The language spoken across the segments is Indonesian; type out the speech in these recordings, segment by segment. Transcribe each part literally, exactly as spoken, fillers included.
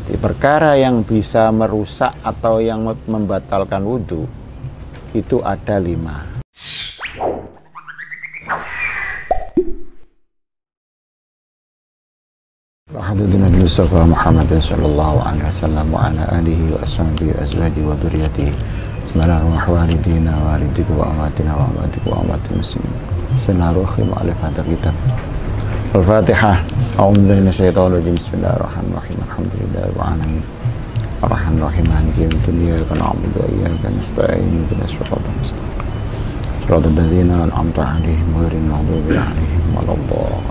Di perkara yang bisa merusak atau yang membatalkan wudhu itu ada lima. Hadits Nabi Mustafa Muhammad sallallahu alaihi wasallam wa ala alihi wa ashabihi azwaji wa dzurriyyatihi. Bismillahirrahmanirrahim. Walidiku wa amatina wa amatiku wa amatil muslimin. Bismillahirrahmanirrahim. Alif hadar kitab. Al-Fatihah. A'udzu billahi minasyaitonir rajim. Bismillahirrahmanirrahim. Alhamdulillahirabbil alamin. Arrahmanir rahim. Maliki yaumiddin. Iyyaka na'budu wa iyyaka nasta'in. Ihdinas siratal mustaqim. Siratal ladzina an'amta 'alaihim ghairil maghdubi 'alaihim waladdallin.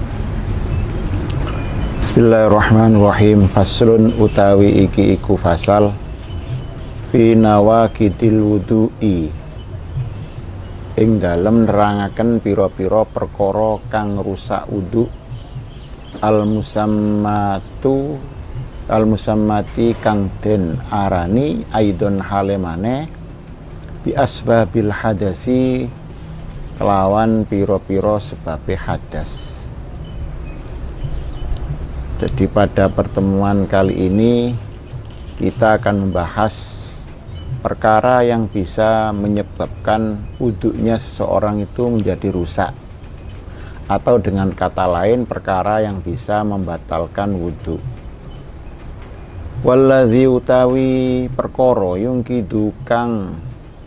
Bismillahirrahmanirrahim. Faslun utawi iki iku fasal fi nawaqidil wudu'i, ing dalem nerangaken pira-pira perkara kang rusak wudu, al musammatu al musammati kang den arani aidon halemane bi asbabil hadasi kelawan pira-pira sebabe hadas. Jadi pada pertemuan kali ini kita akan membahas perkara yang bisa menyebabkan wudhunya seseorang itu menjadi rusak, atau dengan kata lain perkara yang bisa membatalkan wudhu. Walladzi utawi perkara yungkidu kang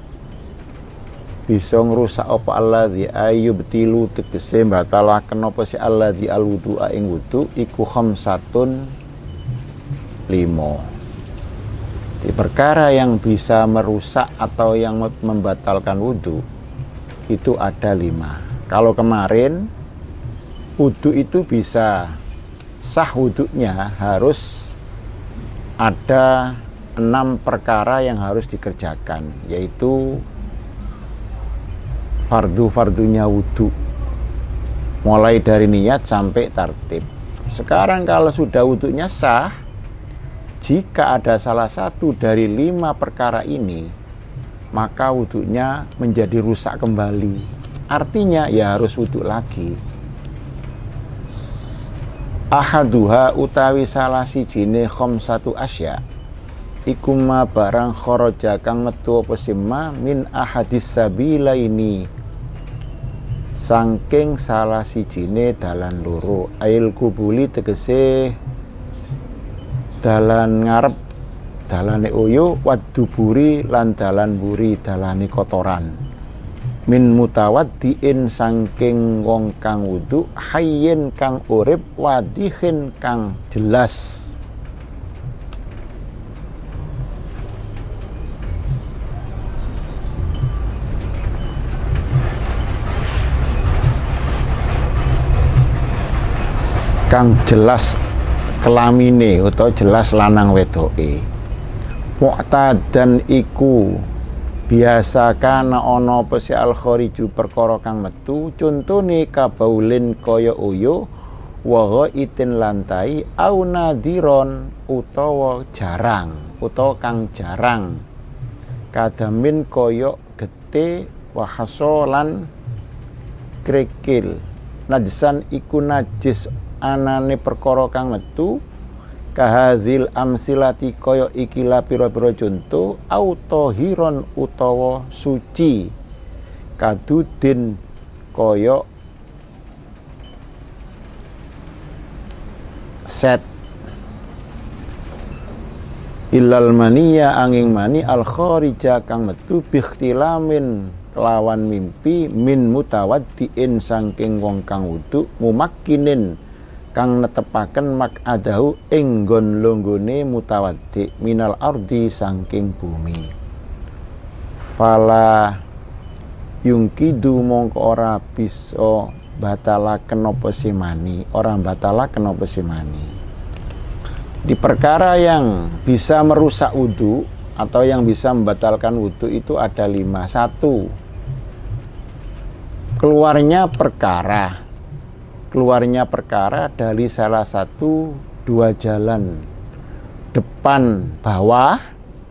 bisa ngrusak apa alladzi ayyubtilu tegese batalaken apa si alladzi alwudu'a ing wudu iku khamsatun limo. Di perkara yang bisa merusak atau yang membatalkan wudhu itu ada lima. Kalau kemarin wudhu itu bisa sah wudhunya harus ada enam perkara yang harus dikerjakan, yaitu fardu-fardunya wudhu, mulai dari niat sampai tartib. Sekarang kalau sudah wudhunya sah, jika ada salah satu dari lima perkara ini, maka wudhunya menjadi rusak kembali. Artinya ya harus wudhu lagi. Ahaduha utawi salah sijine khamsatu asya iku ma barang kharaja kang metu apa sima min ahadis sabilaini saking salah sijine dalan loro, ail kubuli tegese dalan ngarep dalane oyo, waduburi lan dalan buri dalane kotoran, min mutawaddiin saking wong kang wudu, hayyin kang urip, wadihin kang jelas. Kang jelas kelamine utawa jelas lanang wedoke. Mu'tadan iku biasa kana ana apa si al khariju perkara kang metu, contone kabaulin kaya uyu, wa ghaitin lantai, au nadiron utawa jarang utawa kang jarang, kadamin kaya gete, wa hasolan krikil, najisan iku najis anane perkara kang metu, kahadzil amsilati kaya ikilah pira-pira conto, autohiron utawa suci, kadudin kaya set, ilal maniya angin mani al kharija kang metu bikhtilamin kelawan mimpi, min mutawaddiin saking wong kang wudu, mumakkinin kang netepaken mak'adahu ing nggon longgone mutawaddi, minal ardi saking bumi. Fala yungkidu mongko ora bisa batalaken apa simani, ora batalaken apa simani. Di perkara yang bisa merusak wudu atau yang bisa membatalkan wudu itu ada lima. Satu, keluarnya perkara keluarnya perkara dari salah satu dua jalan, depan bawah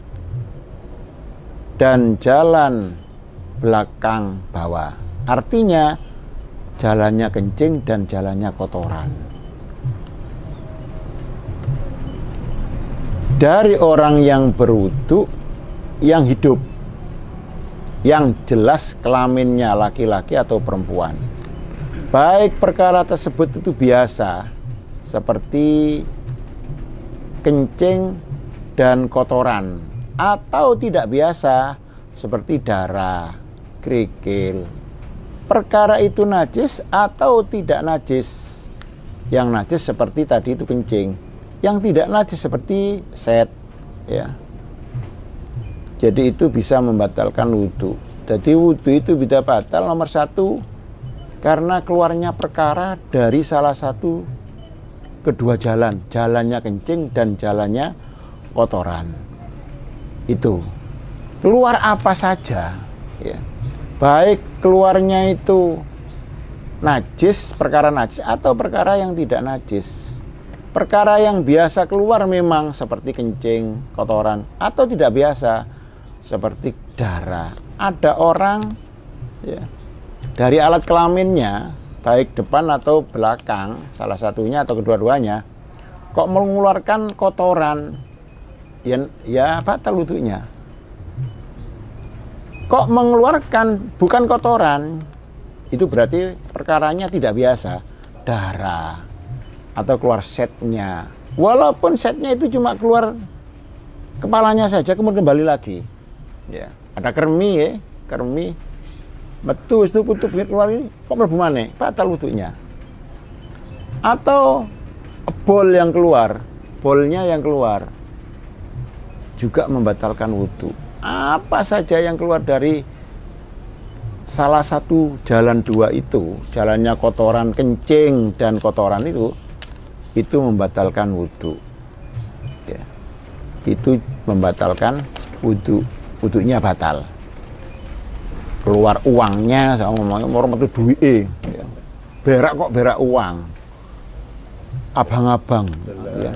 dan jalan belakang bawah. Artinya jalannya kencing dan jalannya kotoran. dari orang yang berwudu yang hidup, yang jelas kelaminnya laki-laki atau perempuan. Baik perkara tersebut itu biasa, seperti kencing dan kotoran, atau tidak biasa, seperti darah, kerikil. Perkara itu najis atau tidak najis. Yang najis seperti tadi itu kencing. Yang tidak najis seperti set, ya. Jadi itu bisa membatalkan wudhu. Jadi wudhu itu bisa batal nomor satu karena keluarnya perkara dari salah satu kedua jalan, jalannya kencing dan jalannya kotoran. Itu keluar apa saja, ya. Baik keluarnya itu najis, perkara najis atau perkara yang tidak najis. Perkara yang biasa keluar memang seperti kencing, kotoran, atau tidak biasa seperti darah. Ada orang, ya, dari alat kelaminnya, baik depan atau belakang, salah satunya atau kedua-duanya, kok mengeluarkan kotoran, ya, ya batal wudhunya. Kok mengeluarkan bukan kotoran, itu berarti perkaranya tidak biasa, darah. Atau keluar setnya, walaupun setnya itu cuma keluar kepalanya saja, kemudian kembali lagi, ya. Ada kermi, ya, kermi metu itu tutup keluar ini, kok mlebu maneh, batal wudhunya. Atau bol yang keluar, bolnya yang keluar juga membatalkan wudhu. Apa saja yang keluar dari salah satu jalan dua itu, jalannya kotoran, kencing dan kotoran itu, itu membatalkan wudhu, ya. Itu membatalkan wudhu, wudhunya batal. Keluar uangnya, sama ngomongnya orang itu duit, ya. Berak kok berak uang, abang-abang, ya.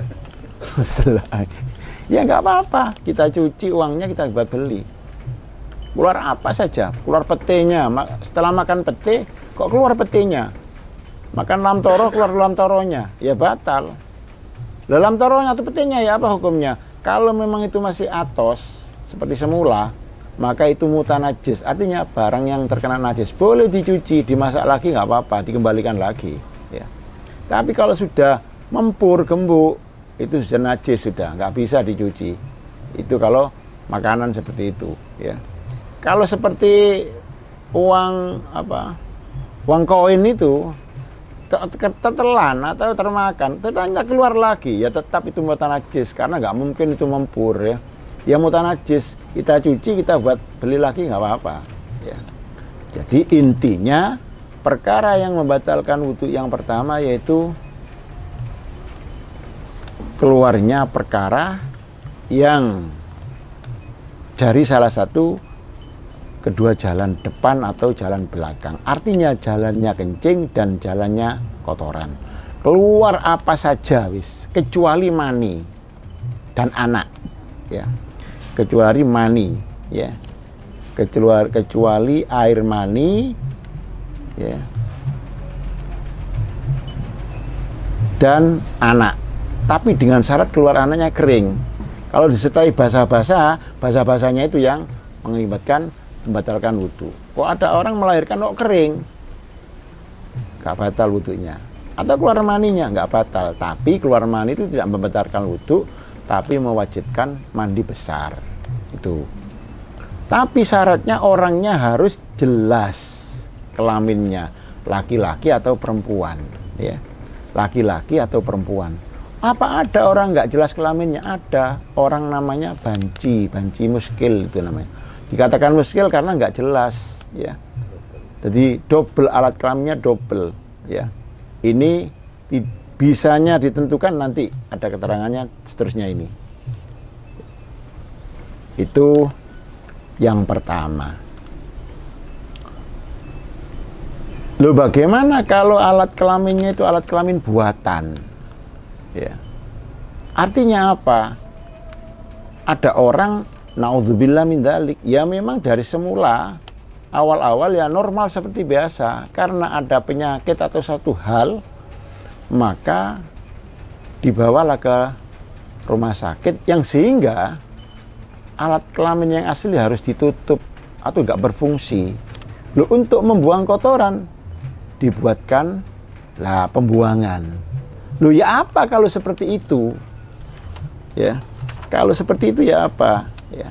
Ya nggak apa-apa, kita cuci uangnya, kita buat beli. Keluar apa saja, keluar petenya, setelah makan pete, kok keluar petenya. Makan lam toro, keluar lam toronya, ya batal. Dalam toronya atau petenya, ya apa hukumnya? Kalau memang itu masih atos, seperti semula, maka itu mutanajis. Artinya barang yang terkena najis boleh dicuci, dimasak lagi nggak apa-apa, dikembalikan lagi, ya. Tapi kalau sudah mempur, gembuk, itu sudah najis, sudah nggak bisa dicuci. Itu kalau makanan seperti itu, ya. Kalau seperti uang apa, uang koin itu tertelan atau termakan, tetapnya keluar lagi, ya tetap itu mutanajis karena nggak mungkin itu mempur, ya. Ya mutanajis, kita cuci, kita buat beli lagi nggak apa-apa, ya. Jadi intinya perkara yang membatalkan wudhu yang pertama yaitu keluarnya perkara yang dari salah satu kedua jalan depan atau jalan belakang. Artinya jalannya kencing dan jalannya kotoran. Keluar apa saja wis, kecuali mani dan anak, ya. Kecuali mani, ya. Kecuali kecuali air mani, ya. Dan anak. Tapi dengan syarat keluar anaknya kering. Kalau disertai basah-basah, basah-basahnya itu yang mengakibatkan membatalkan wudhu. Kok ada orang melahirkan kok kering, nggak batal wudhunya. Atau keluar maninya nggak batal, tapi keluar mani itu tidak membatalkan wudhu, tapi mewajibkan mandi besar. Itu. Tapi syaratnya orangnya harus jelas kelaminnya, laki-laki atau perempuan, ya. Laki-laki atau perempuan. Apa ada orang nggak jelas kelaminnya? Ada orang namanya banci, banci muskil itu namanya. Dikatakan muskil karena nggak jelas, ya. Jadi double, alat kelaminnya double, ya. Ini di, bisanya ditentukan nanti ada keterangannya seterusnya ini. Itu yang pertama. Loh, bagaimana kalau alat kelaminnya itu alat kelamin buatan, ya. Artinya apa? Ada orang, naudzubillah min dzalik, ya memang dari semula awal-awal ya normal seperti biasa, karena ada penyakit atau satu hal maka dibawalah ke rumah sakit yang sehingga alat kelamin yang asli harus ditutup atau nggak berfungsi. Loh, untuk membuang kotoran dibuatkan lah pembuangan. Loh, ya apa kalau seperti itu? Ya, kalau seperti itu ya apa? Ya.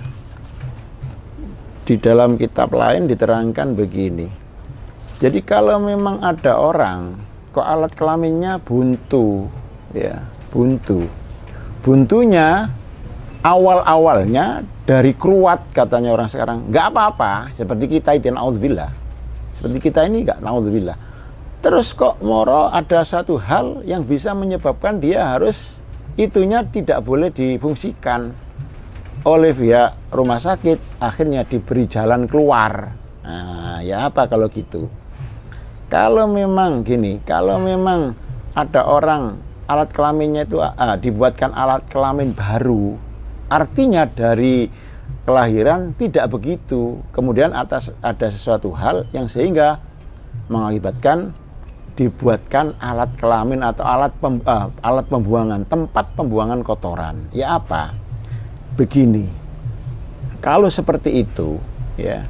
Di dalam kitab lain diterangkan begini. Jadi kalau memang ada orang kok alat kelaminnya buntu, ya, buntu. Buntunya awal-awalnya dari keruat, katanya orang sekarang, nggak apa-apa, seperti kita itu, naudzubillah. Seperti kita ini nggak, naudzubillah. Terus kok moro ada satu hal yang bisa menyebabkan dia harus itunya tidak boleh difungsikan oleh pihak rumah sakit, akhirnya diberi jalan keluar. Nah, ya apa kalau gitu? Kalau memang gini, kalau memang ada orang alat kelaminnya itu ah, dibuatkan alat kelamin baru, artinya dari kelahiran tidak begitu. Kemudian atas ada sesuatu hal yang sehingga mengakibatkan dibuatkan alat kelamin atau alat pem, uh, alat pembuangan, tempat pembuangan kotoran. Ya apa? Begini. Kalau seperti itu, ya.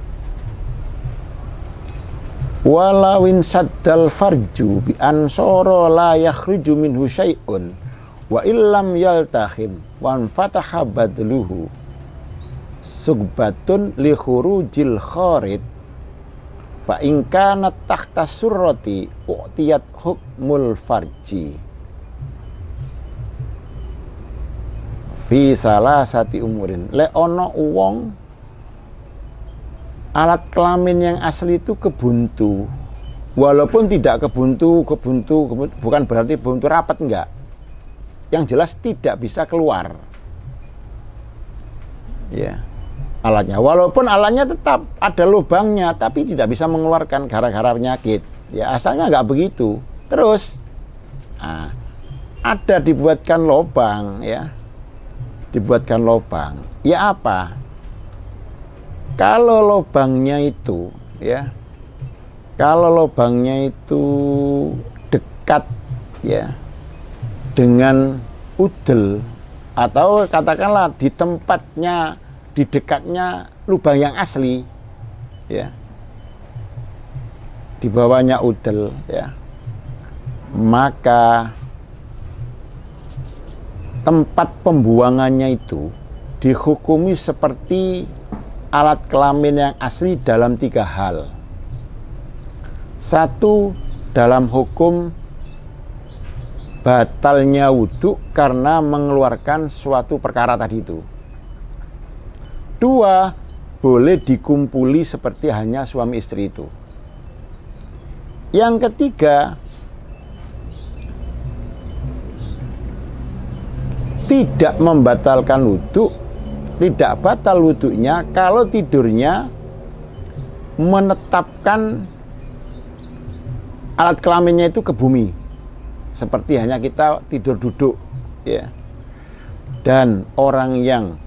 Walawin saddal farju bi ansoro la yakhruju minhu syai'un wa illam yaltahim wa fataha badluhu sugbatun li khurujil kharid fa in kanat tahta surrati u'tiyat hukmul farji fi salasati umurin. Le ono wong alat kelamin yang asli itu kebuntu, walaupun tidak kebuntu kebuntu, kebuntu bukan berarti buntu rapat, enggak, yang jelas tidak bisa keluar, ya, alatnya, walaupun alatnya tetap ada lubangnya tapi tidak bisa mengeluarkan gara-gara penyakit, ya, asalnya nggak begitu. Terus nah, ada dibuatkan lubang, ya, dibuatkan lubang, ya apa? Kalau lubangnya itu, ya, kalau lubangnya itu dekat, ya, dengan udel, atau katakanlah di tempatnya, di dekatnya lubang yang asli, ya, di bawahnya udel, ya, maka tempat pembuangannya itu dihukumi seperti alat kelamin yang asli dalam tiga hal. Satu, dalam hukum batalnya wudhu karena mengeluarkan suatu perkara tadi itu. Dua, boleh dikumpuli seperti hanya suami istri itu. Yang ketiga, tidak membatalkan wudhu, tidak batal wudhunya kalau tidurnya menetapkan alat kelaminnya itu ke bumi, seperti hanya kita tidur duduk, ya. Dan orang yang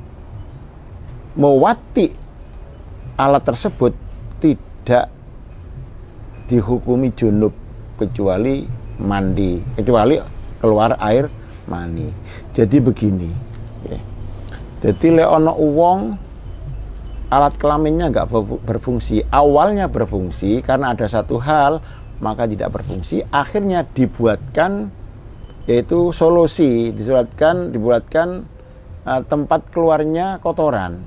mewati alat tersebut tidak dihukumi junub kecuali mandi, kecuali keluar air mani. Jadi begini, ya. Jadi le ono uwong alat kelaminnya nggak berfungsi, awalnya berfungsi karena ada satu hal, maka tidak berfungsi, akhirnya dibuatkan, yaitu solusi, dibuatkan dibuatkan uh, tempat keluarnya kotoran.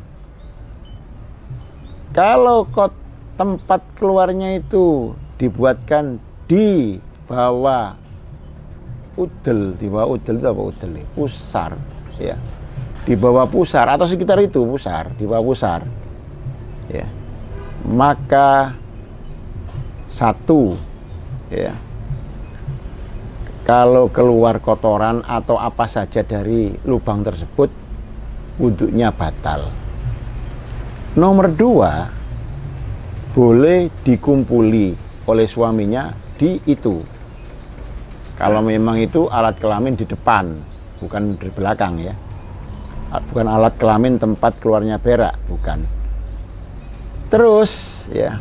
Kalau kot, tempat keluarnya itu dibuatkan di bawah udel, di bawah udel itu apa udel? Pusar, ya. Di bawah pusar atau sekitar itu, pusar, di bawah pusar, ya, maka satu, ya, kalau keluar kotoran atau apa saja dari lubang tersebut, wudhunya batal. Nomor dua, boleh dikumpuli oleh suaminya di itu, kalau memang itu alat kelamin di depan, bukan di belakang, ya. Bukan alat kelamin tempat keluarnya berak, bukan. Terus, ya,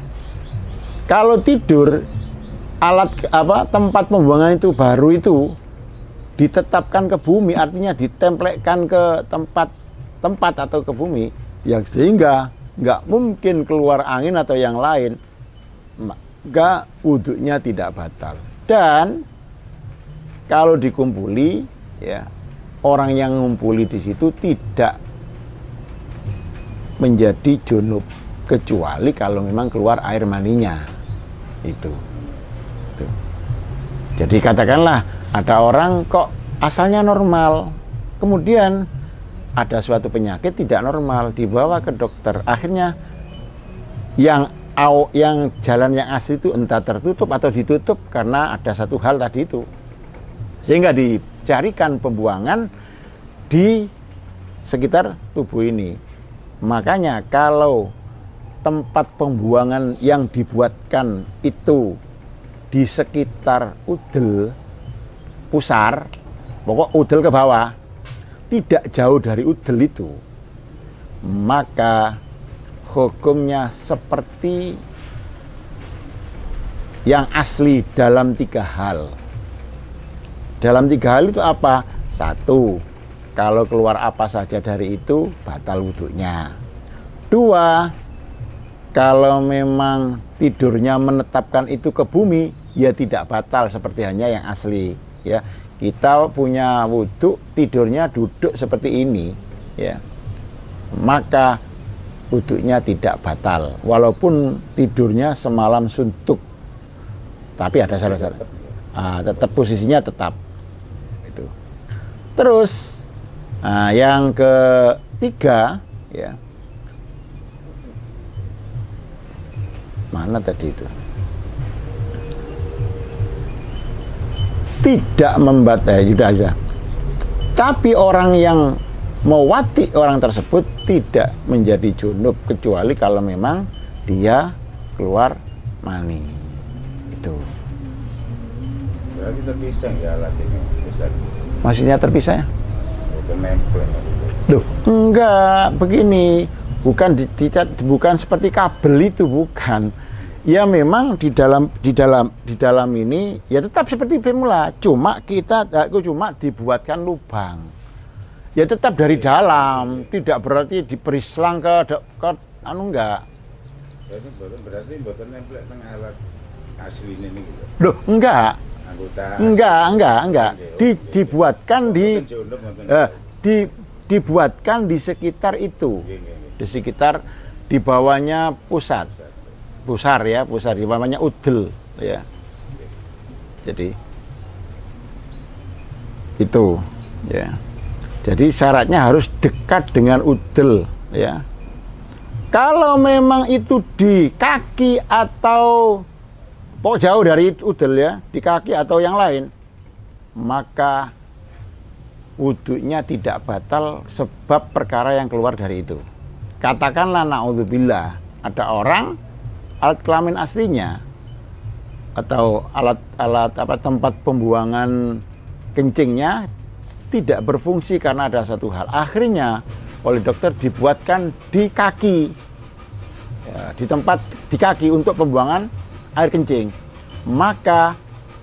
kalau tidur alat apa tempat pembuangan itu baru itu ditetapkan ke bumi, artinya ditempelkan ke tempat tempat atau ke bumi, yang sehingga nggak mungkin keluar angin atau yang lain, maka wudhunya tidak batal. Dan kalau dikumpuli, ya, orang yang ngumpuli di situ tidak menjadi junub kecuali kalau memang keluar air maninya itu. Itu. Jadi katakanlah ada orang kok asalnya normal, kemudian ada suatu penyakit tidak normal, dibawa ke dokter, akhirnya yang yang jalan yang asli itu entah tertutup atau ditutup karena ada satu hal tadi itu, sehingga dicarikan pembuangan di sekitar tubuh ini. Makanya kalau tempat pembuangan yang dibuatkan itu di sekitar udel pusar, pokok udel ke bawah, tidak jauh dari udel itu, maka hukumnya seperti yang asli dalam tiga hal. Dalam tiga hal itu apa? Satu, kalau keluar apa saja dari itu batal wudhunya. Dua, kalau memang tidurnya menetapkan itu ke bumi, ya tidak batal seperti hanya yang asli. Ya, kita punya wudhu, tidurnya duduk seperti ini, ya, maka wudhunya tidak batal, walaupun tidurnya semalam suntuk, tapi ada salah-salah, ah, tetap posisinya tetap itu. Terus, nah, yang ketiga, ya, mana tadi itu? Tidak membatal, eh, sudah, sudah. Tapi orang yang mewati orang tersebut tidak menjadi junub kecuali kalau memang dia keluar mani. Itu. Berarti terpisah ya alat ini, bisa. Maksudnya terpisah ya? Itu nempel. Loh, enggak, begini. Bukan di, di, bukan seperti kabel itu, bukan. Ya memang di dalam di dalam di dalam ini ya tetap seperti semula, cuma kita aku cuma dibuatkan lubang. Ya tetap dari dalam, tidak berarti diperislang ke, ke anu enggak. Berarti berarti buatan nempel tengah alat asli ini gitu. Loh, enggak. Anggota enggak, enggak, enggak. Di, dibuatkan di eh, di dibuatkan di sekitar itu. Di sekitar di bawahnya pusat. Pusar ya, pusar di bawahnya udel ya. Jadi itu ya. Jadi syaratnya harus dekat dengan udel ya. Kalau memang itu di kaki atau pokok jauh dari udel ya, di kaki atau yang lain, maka wudhunya tidak batal sebab perkara yang keluar dari itu. Katakanlah na'udzubillah, ada orang alat kelamin aslinya atau alat-alat apa tempat pembuangan kencingnya tidak berfungsi karena ada satu hal. Akhirnya oleh dokter dibuatkan di kaki, ya, di tempat di kaki untuk pembuangan air kencing. Maka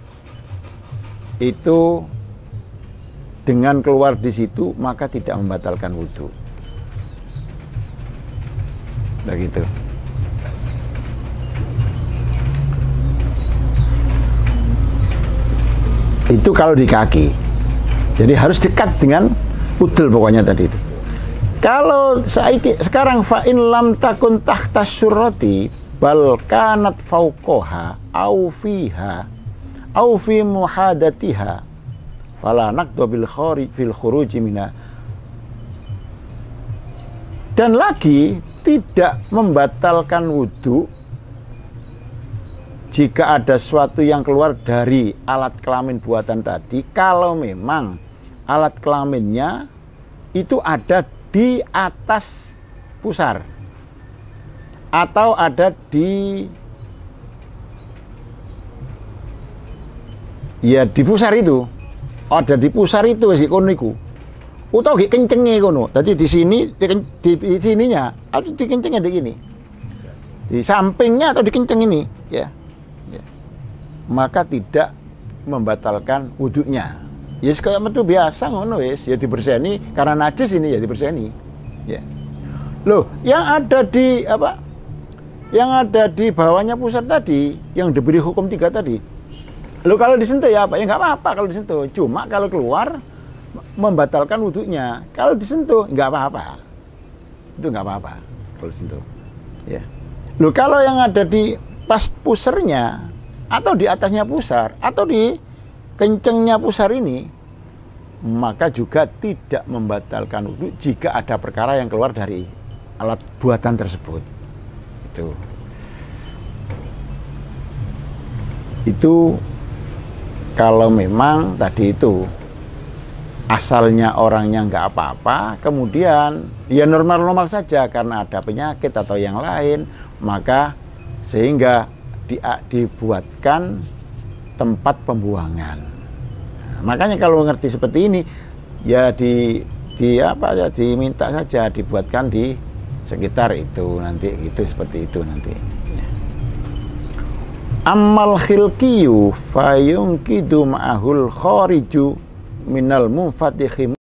itu dengan keluar di situ maka tidak membatalkan wudhu. Begitu. Itu kalau di kaki. Jadi harus dekat dengan udel pokoknya tadi itu. Kalau saiki sekarang fa in lam takun tahta syurrati bal kanat fauqaha au fiha au fi muhadatiha fala naqdu bil kharij bil khuruj minha. Dan lagi tidak membatalkan wudhu jika ada sesuatu yang keluar dari alat kelamin buatan tadi, kalau memang alat kelaminnya itu ada di atas pusar atau ada di ya di pusar itu, ada di pusar itu si kono iku. Utawa gek kencenge kono. Tadi di sini di, di, di sininya atau di kencengnya di ini. Di sampingnya atau di kenceng ini, ya. Maka tidak membatalkan wudhunya Ya yes, kayak metu biasa ngono wis, ya diberseni karena najis ini ya diberseni. Ya. Loh, yang ada di apa? Yang ada di bawahnya pusat tadi, yang diberi hukum tiga tadi. Loh kalau disentuh ya apa? Ya nggak apa-apa kalau disentuh. Cuma kalau keluar membatalkan wudhunya. Kalau disentuh nggak apa-apa. Itu nggak apa-apa kalau disentuh. Ya. Loh kalau yang ada di pas pusarnya atau di atasnya pusar atau di kencengnya pusar ini, maka juga tidak membatalkan wudhu jika ada perkara yang keluar dari alat buatan tersebut. Itu itu kalau memang tadi itu asalnya orangnya nggak apa-apa, kemudian ya normal-normal saja karena ada penyakit atau yang lain, maka sehingga di, dibuatkan tempat pembuangan. Nah, makanya kalau ngerti seperti ini ya di di apa ya diminta saja dibuatkan di sekitar itu nanti itu seperti itu nanti. Amal khilqiyu fayunqidu ma'ahul khariju minal munfatihim